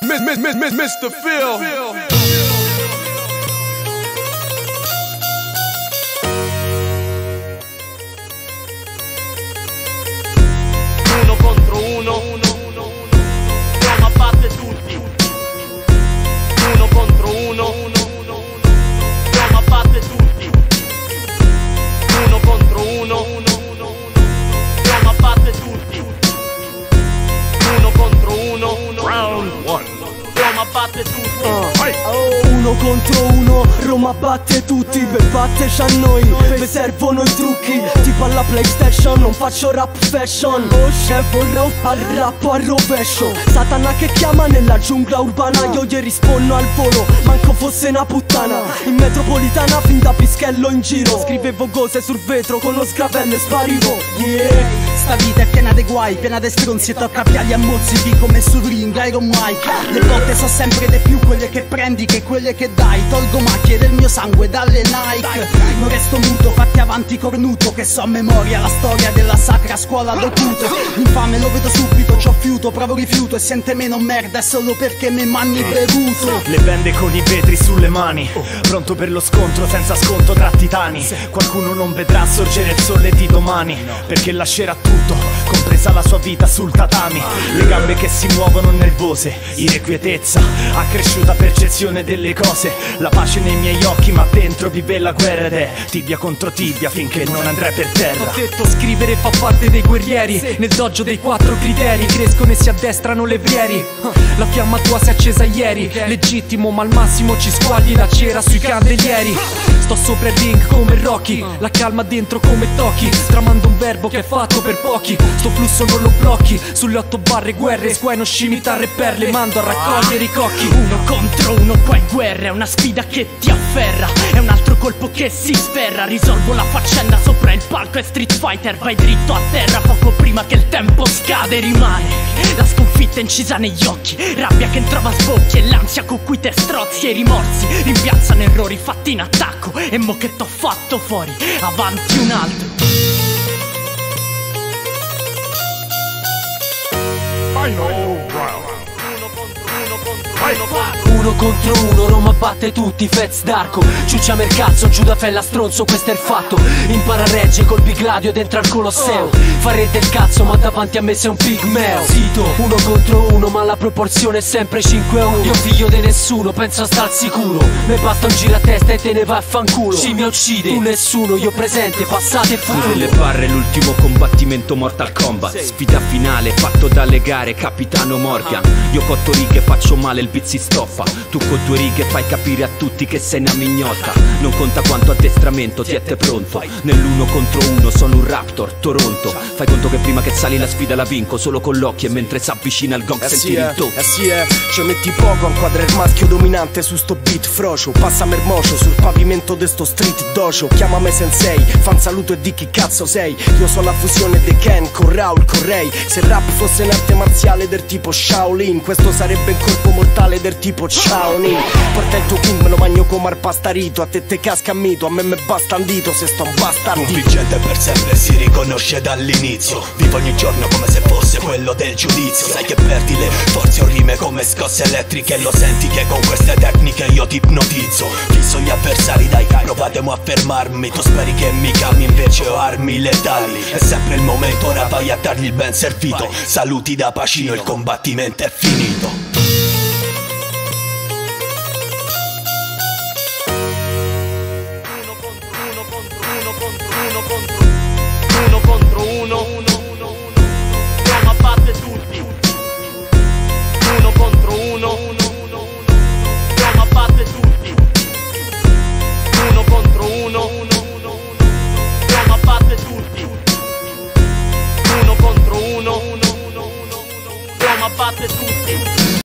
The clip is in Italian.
Mr. Phil. Uno contro uno, Roma batte tutti. Uno contro uno, Roma batte tutti. Uno contro uno, Roma batte tutti. Uno contro uno, round one, Roma batte tutti. Uno contro uno, Roma batte tutti. Per batterci a noi, mi servono i trucchi. Tipo alla PlayStation, non faccio rap fashion. Oh chef, vorrò al rap al rovescio. Satana che chiama nella giungla urbana. Io gli rispondo al volo, manco fosse una puttana. In metropolitana fin da Pischello in giro. Scrivevo cose sul vetro, con lo sgabello e sparivo. Yeah. Sta vita è piena de guai, piena de stronzi e tocca piali a mozzichi come sul ring, Iron Mike. Le botte so sempre di più quelle che prendi che quelle che dai. Tolgo macchie del mio sangue dalle Nike. Non resto muto, fatti avanti cornuto, che so a memoria la storia della sacra scuola d'Oculto. L'infame lo vedo subito, c'ho fiuto, provo rifiuto e sente meno merda è solo perché me manni bevuto. Le bende con i vetri sulle mani, pronto per lo scontro senza sconto tra titani. Qualcuno non vedrà sorgere il sole di domani, perché lascerà tutto, compresa la sua vita sul tatami. Le gambe che si muovono nervose, irrequietezza, accresciuta percezione delle cose. La pace nei miei occhi ma dentro vive la guerra ed è tibia contro tibia finché non andrai per terra. Ho detto scrivere fa parte dei guerrieri, nel dojo dei 4 criteri, crescono e si addestrano levrieri. La fiamma tua si è accesa ieri, legittimo ma al massimo ci squagli la cera sui candelieri. Sto sopra il ring come Rocky, la calma dentro come Toki, tramando un verbo che è fatto per pochi. Sto flusso non lo blocchi, sulle 8 barre guerre, squaino, scimitarre e perle, mando a raccogliere i cocchi. Uno contro uno qua è guerra, è una sfida che ti afferra, è un altro colpo che si sferra. Risolvo la faccenda sopra il palco, è Street Fighter, vai dritto a terra poco prima che il tempo scade. Rimane la sconfitta incisa negli occhi, rabbia che entrava a sbocchi e l'ansia con cui te strozzi. E i rimorsi rimpiazzano errori fatti in attacco, e mo che t'ho fatto fuori, avanti un altro. Uno contro uno, Roma batte tutti, Fez Darko, ciuccia mercazzo, giù da fella stronzo, questo è il fatto. Impara a regge col bigladio dentro al Colosseo. Farete il cazzo ma davanti a me sei un pigmeo. Zito, uno contro uno ma la proporzione è sempre 5 a 1. Io figlio di nessuno, penso a star sicuro. Me basta un giratesta e te ne va a fanculo. Ci mi uccide, tu nessuno, io presente, passate e futuro. Delle barre l'ultimo combattimento Mortal Kombat. Sfida finale fatto dalle gare Capitano Morgan. Io cotto righe faccio male, il beat si stoppa. Tu con 2 righe fai capire a tutti che sei una mignotta. Non conta quanto addestramento, tiette pronto. Nell'uno contro uno sono un Raptor, Toronto. Fai conto che prima che sali la sfida la vinco solo con l'occhio, e mentre s'avvicina il gong senti il tocco. Ci metti poco a inquadrare il maschio dominante su sto beat frocio. Passa mermocio sul pavimento de sto street dojo. Chiamami sensei, fa un saluto e di chi cazzo sei. Io sono la fusione de Ken con Raul Correi. Se il rap fosse un'arte marziale del tipo Shaolin, questo sarebbe il corpo mortale del tipo Shaolin. Porta il tuo king, me lo magno come al pastarito. A te te casca mito, a me me basta un dito se sto un bastardo. Un vincente per sempre si riconosce dall'inizio. Vivo ogni giorno come se fosse quello del giudizio. Sai che perdi le forze o rime come scosse elettriche. Lo senti che con queste tecniche io ti ipnotizzo. Fisso gli avversari, dai, provatemo a fermarmi. Tu speri che mi calmi, invece ho armi letali. È sempre il momento, ora vai a dargli il ben servito. Saluti da Pacino, il combattimento è finito. Uno contro uno, Roma batte tutti.